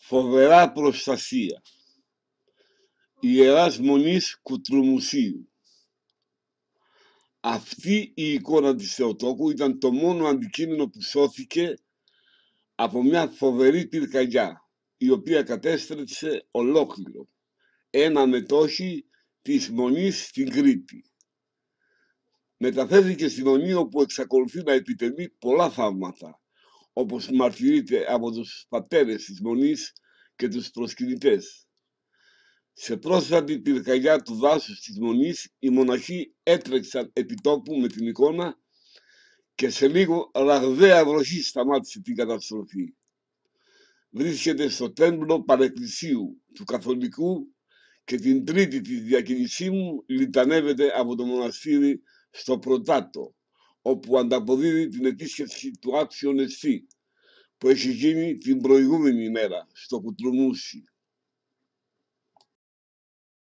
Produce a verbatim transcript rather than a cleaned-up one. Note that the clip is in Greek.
Φοβερά προστασία. Ιεράς Μονής Κουτρουμουσίου. Αυτή η εικόνα της Θεοτόκου ήταν το μόνο αντικείμενο που σώθηκε από μια φοβερή πυρκαγιά, η οποία κατέστρεψε ολόκληρο ένα μετόχι της Μονής στην Κρήτη. Μεταφέρθηκε στη Μονή, όπου εξακολουθεί να επιτελεί πολλά θαύματα, όπως μαρτυρείται από τους πατέρες της Μονής και τους προσκυνητές. Σε πρόσφατη πυρκαγιά του δάσους της Μονής, οι μοναχοί έτρεξαν επί τόπου με την εικόνα και σε λίγο ραγδαία βροχή σταμάτησε την καταστροφή. Βρίσκεται στο τέμπλο Παρεκκλησίου του Καθολικού και την τρίτη της διακινησίμου λιτανεύεται από το μοναστήρι στο Πρωτάτο, όπου ανταποδίδει την επίσκεψη του άξιον εστί που έχει γίνει την προηγούμενη ημέρα στο Κουτρουμούσι.